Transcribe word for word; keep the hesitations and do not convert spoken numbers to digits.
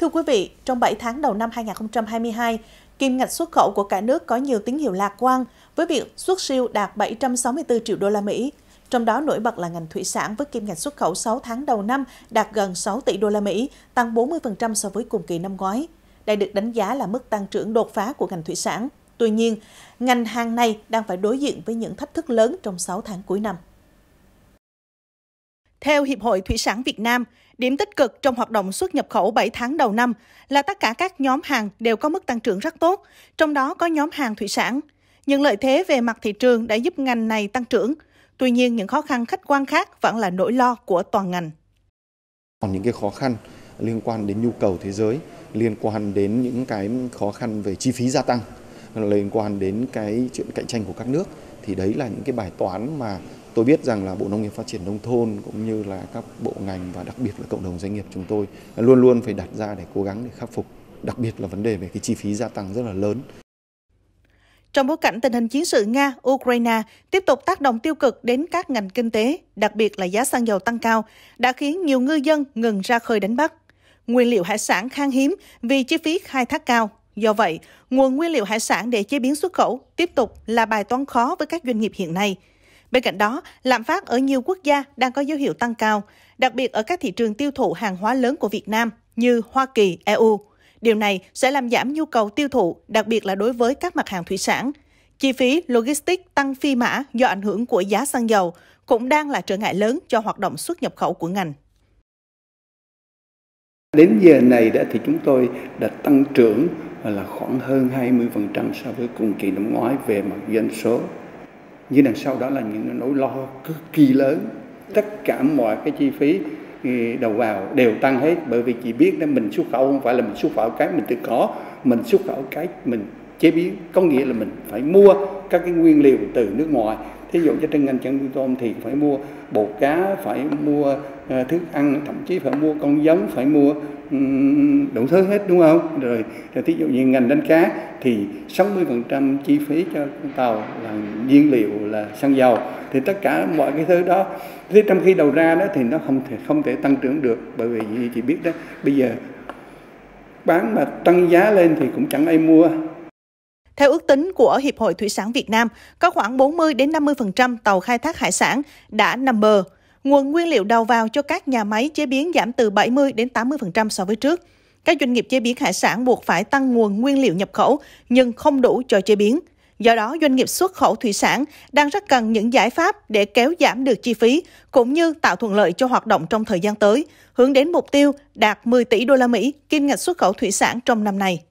Thưa quý vị, trong bảy tháng đầu năm hai nghìn không trăm hai mươi hai, kim ngạch xuất khẩu của cả nước có nhiều tín hiệu lạc quan với việc xuất siêu đạt bảy trăm sáu mươi tư triệu đô la Mỹ. Trong đó nổi bật là ngành thủy sản với kim ngạch xuất khẩu sáu tháng đầu năm đạt gần sáu tỷ đô la Mỹ, tăng bốn mươi phần trăm so với cùng kỳ năm ngoái. Đây được đánh giá là mức tăng trưởng đột phá của ngành thủy sản. Tuy nhiên, ngành hàng này đang phải đối diện với những thách thức lớn trong sáu tháng cuối năm. Theo Hiệp hội Thủy sản Việt Nam, điểm tích cực trong hoạt động xuất nhập khẩu bảy tháng đầu năm là tất cả các nhóm hàng đều có mức tăng trưởng rất tốt, trong đó có nhóm hàng thủy sản. Những lợi thế về mặt thị trường đã giúp ngành này tăng trưởng. Tuy nhiên, những khó khăn khách quan khác vẫn là nỗi lo của toàn ngành. Còn những cái khó khăn liên quan đến nhu cầu thế giới, liên quan đến những cái khó khăn về chi phí gia tăng, liên quan đến cái chuyện cạnh tranh của các nước, thì đấy là những cái bài toán mà tôi biết rằng là Bộ Nông nghiệp Phát triển Nông thôn cũng như là các bộ ngành và đặc biệt là cộng đồng doanh nghiệp chúng tôi luôn luôn phải đặt ra để cố gắng để khắc phục, đặc biệt là vấn đề về cái chi phí gia tăng rất là lớn. Trong bối cảnh tình hình chiến sự Nga-Ukraine tiếp tục tác động tiêu cực đến các ngành kinh tế, đặc biệt là giá xăng dầu tăng cao, đã khiến nhiều ngư dân ngừng ra khơi đánh bắt. Nguyên liệu hải sản khan hiếm vì chi phí khai thác cao. Do vậy, nguồn nguyên liệu hải sản để chế biến xuất khẩu tiếp tục là bài toán khó với các doanh nghiệp hiện nay. Bên cạnh đó, lạm phát ở nhiều quốc gia đang có dấu hiệu tăng cao, đặc biệt ở các thị trường tiêu thụ hàng hóa lớn của Việt Nam như Hoa Kỳ, e u. Điều này sẽ làm giảm nhu cầu tiêu thụ, đặc biệt là đối với các mặt hàng thủy sản. Chi phí logistics tăng phi mã do ảnh hưởng của giá xăng dầu cũng đang là trở ngại lớn cho hoạt động xuất nhập khẩu của ngành. Đến giờ này đã thì chúng tôi đã tăng trưởng là khoảng hơn hai mươi phần trăm so với cùng kỳ năm ngoái về mặt doanh số. Nhưng đằng sau đó là những nỗi lo cực kỳ lớn. Tất cả mọi cái chi phí đầu vào đều tăng hết, bởi vì chỉ biết là mình xuất khẩu không phải là mình xuất khẩu cái mình tự có, mình xuất khẩu cái mình chế biến, có nghĩa là mình phải mua các cái nguyên liệu từ nước ngoài. Thí dụ cho trên ngành chăn nuôi tôm thì phải mua bột cá, phải mua uh, thức ăn, thậm chí phải mua con giống, phải mua um, đủ thứ hết, đúng không? Rồi, rồi thí dụ như ngành đánh cá thì sáu mươi phần trăm chi phí cho con tàu là nhiên liệu là xăng dầu. Thì tất cả mọi cái thứ đó, thì trong khi đầu ra đó thì nó không thể không thể tăng trưởng được, bởi vì như chị biết đó, bây giờ bán mà tăng giá lên thì cũng chẳng ai mua. Theo ước tính của Hiệp hội Thủy sản Việt Nam, có khoảng bốn mươi đến năm mươi phần trăm tàu khai thác hải sản đã nằm bờ. Nguồn nguyên liệu đầu vào cho các nhà máy chế biến giảm từ bảy mươi đến tám mươi phần trăm so với trước. Các doanh nghiệp chế biến hải sản buộc phải tăng nguồn nguyên liệu nhập khẩu nhưng không đủ cho chế biến. Do đó, doanh nghiệp xuất khẩu thủy sản đang rất cần những giải pháp để kéo giảm được chi phí cũng như tạo thuận lợi cho hoạt động trong thời gian tới, hướng đến mục tiêu đạt mười tỷ đô la Mỹ kim ngạch xuất khẩu thủy sản trong năm nay.